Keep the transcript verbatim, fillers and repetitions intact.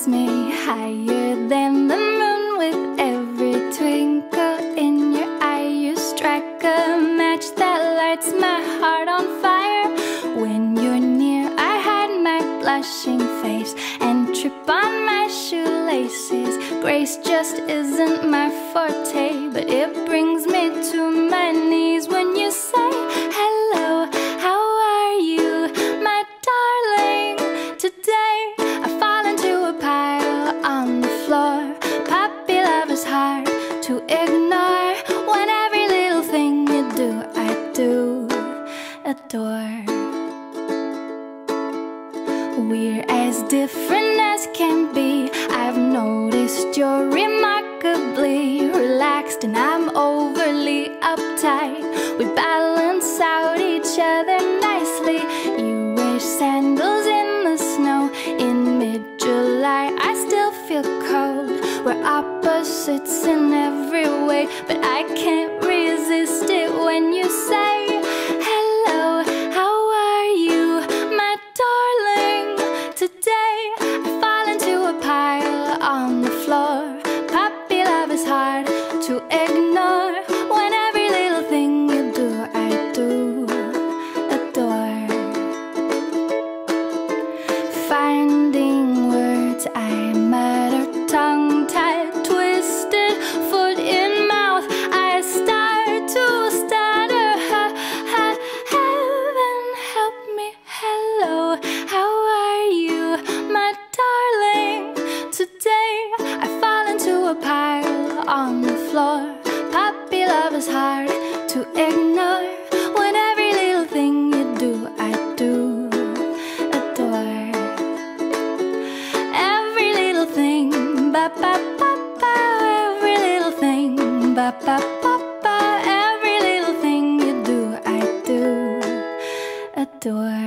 me higher than the moon. With every twinkle in your eye, you strike a match that lights my heart on fire. When you're near, I hide my blushing face and trip on my shoelaces. Grace just isn't my forte, but it brings me to my knees when you say hello. How are you, my darling? Today I fall into a pile on the floor. Puppy love is hard to ignore. When every little thing you do, I do adore. We're as different as can be. I've noticed you're remarkably relaxed and I'm overly uptight. We balance out each other nicely. You wear sandals in the snow in mid-July. I still feel cold. We're opposites in every way, but I can't resist it when you say hello. How are you, my darling? Today I fall into a pile on the floor. Puppy love is hard to ignore. When every little thing you do, I do adore. Finding words I mutter, tongue-tied, twisted, foot in mouth, I start to stutter. Ha, ha, heaven help me, hello. How are you, my darling? Today I fall into a pile on the floor. Puppy love is hard to ignore. When every little thing you do, I do adore. Every little thing, ba ba ba ba. Every little thing, ba ba ba ba. Every little thing you do, I do adore.